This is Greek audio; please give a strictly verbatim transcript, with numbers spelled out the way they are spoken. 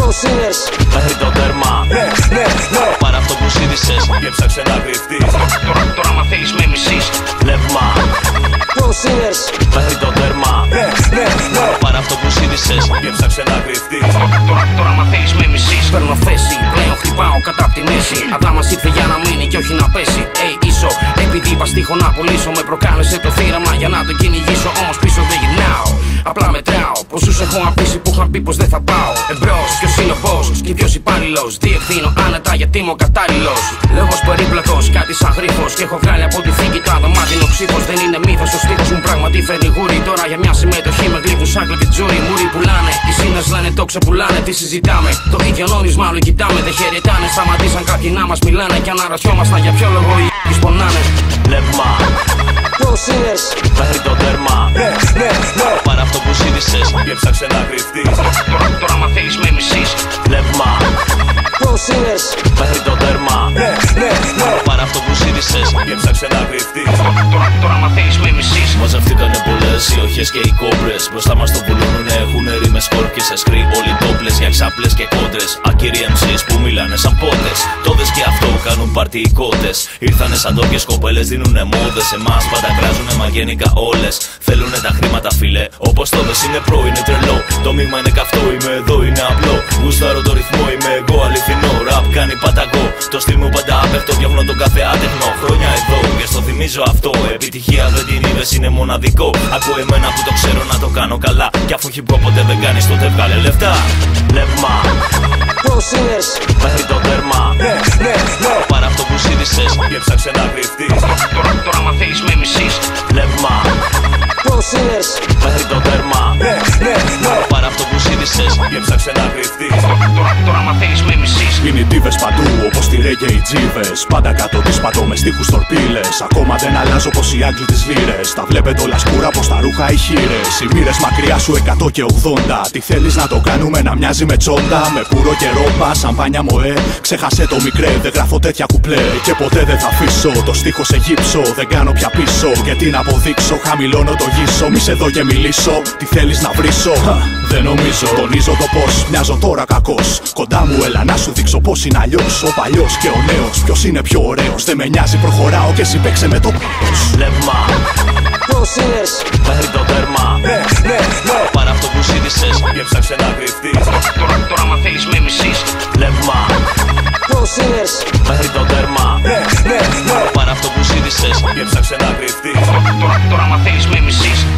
Sinners μέχρι το τέρμα. Ναι, ναι, ναι. Πάρε αυτό που σύντησες και ψάξε να κρυφτείς. Τώρα, τώρα μα θέλεις με μισείς. Πνεύμα Sinners μέχρι το τέρμα. Ναι, ναι, ναι. Πάρε αυτό που σύντησες και ψάξε να κρυφτείς. Τώρα, τώρα μα θέλεις με μισείς. Παίρνω θέση, πλέον χτυπάω κατά απ' τη μέση. Αδά μας ήρθε για να μείνει και όχι να πέσει. Ει, ίσο, επειδή είπα στίχο να πουλήσω. Με προκάλεσε το θύραμα για να το κυνηγήσω. Όμως πίσω δεν γυρνάω, απλά μετράω. Πόσους έχω απίσει που είχαν πει πως δεν θα πάω. Εμπρός, ποιος είναι ο boss και ποιος υπάλληλος. Διευθύνω άνετα γιατί είμαι ο κατάλληλος. Λόγος περίπλοκος, κάτι σαν γρίφος. Και έχω βγάλει από τη θήκη το αδαμάτινο ψήφος. Δεν είναι μύθος, ο στίχος μου πράγματι φέρνει γούρι. Τώρα για μια συμμετοχή με γλύφους, άκλα και τζούρι. Μούρι πουλάνε, οι σύνες λένε το ξεπουλάνε. Τι συζητάμε, το ίδιο νόμισμα άλλο κοιτάμε. Δεν χαιρετάνε, σταματήσαν κάποιοι να μας μιλάνε. Και αναρωτιόμασταν για ποιο λόγο οι ****** πονάνε. Πνεύμα Sinners μέχρι το τέρμα. Ναι, ναι, ναι. Πάρε αυτό που σύντησες και ψάξε να κρυφτείς. Τώρα, τώρα μα θέλεις με μισείς. Πνεύμα Sinners μέχρι το τέρμα. Ναι, ναι, ναι. Πάρε αυτό που σύντησες και ψάξε να κρυφτείς. Τώρα, τώρα μα θέλεις με μισείς. Μαζευτήκανε πολλές οι οχές και οι κόμπρες. Μπροστά μας το πουλώνουνε, έχουνε ρήμες σκόρπιες. Σκρι όλοι τόπλες για ξάπλες και κόντρες. Ακυροί εμ σις που μιλάνε σαν πότες. Τόδες και αυτό κάνουν πάρτι οι κότες. Ήρθανε σαν τόπιες κοπέλες, δίνουνε μόδες. Εμάς πάντα κράζουνε μα γενικά όλες. Θέλουνε τα χρήματα φίλε, όπως τόδες είναι προ, είναι τρελό. Το μείγμα είναι καυτό, είμαι εδώ, είναι απλό. Γουστάρω το ρυθμό, είμαι εγώ αληθινό. Ραπ κάνει παταγό, το στυλ μου πάντα απέχτω. Διώχνω τον κάθε άτεχνο, χρόνια εδώ και στο θυμίζω αυτό. Επιτυχία δεν την είδες, είναι μοναδικό. Ακούω εμένα που το ξέρω να το κάνω καλά. Κι αφού hip hop ποτέ δεν κάνεις τότε βγάλε λεφτά. Πνεύμα Sinners μέχρι το τέρμα. Ναι, ναι, ναι. Πάρε αυτό που σύντησες και ψάξε να κρυφτείς. Τώρα, τώρα μα θέλεις με μισείς. Πνεύμα Sinners μέχρι το τέρμα. Ναι, ναι, ναι. Πάρε αυτό που σύντησες και ψάξε να κρυφτείς. Τώρα, τώρα μα θέλεις με μισείς. Είναι οι ντίβες παντού όπως τη ρέγγε οι τζίβες. Πάντα κάτω τις πατώ με στίχους τορπίλες. Ακόμα δεν αλλάζω πως οι Άγγλοι τις λύρες. Τα βλέπετε όλα σκούρα πως τα ρούχα οι χείρες. Οι μοίρες μακριά σου εκατό και ογδόντα. Τι θέλεις να το κάνουμε να μοιάζει με τσόντα. Με πουρο και ρόμπα, σαμπάνια μοέ. Ξέχασε το μικρέ, δεν γράφω τέτοια κουπλέ. Και ποτέ δεν θα αφήσω το στίχο σε γύψο. Δεν κάνω πια πίσω και τι να αποδείξω. Χαμηλώνω το γύσο, μη σε δω και μιλήσω. Τι θέλεις να βρίσω, δεν νομίζω. Τονίζω το πως μοιάζω τώρα κακός. Κοντά μου έλα να σου δείξω πως είναι αλλιώς. Ο παλιός και ο νέος, ποιος είναι πιο ωραίος. Δεν με νοιάζει, προχωράω και εσύ παίξε με το πάθος. Πνεύμα Sinners μέχρι το τέρμα. Ναι, ναι, ναι. Πάρε αυτό που σύντησες και ψάξε να κρυφτείς. Τώρα, τώρα μα θέλεις με μισείς. Πνεύμα Sinners μέχρι το τέρμα. Ναι, ναι, ναι. Πάρε αυτό που σύντησες και ψάξε να κρυφτείς. Τώρα, τώρα μα θέλεις με μισείς.